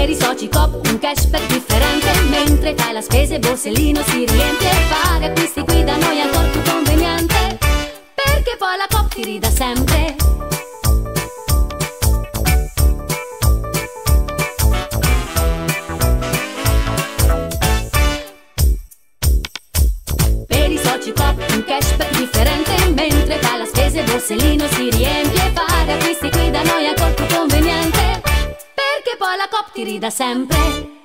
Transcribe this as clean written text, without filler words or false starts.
Per i soci Coop un cashback differente, mentre fai la spesa e borsellino si riempie. Fare acquisti qui da noi è ancora più conveniente, perché poi la Coop ti ridà sempre. Per i soci Coop un cashback differente, mentre fai la spesa e borsellino si riempie. Fare acquisti qui da noi è ancora più conveniente, perché poi la Coop ti ridà sempre.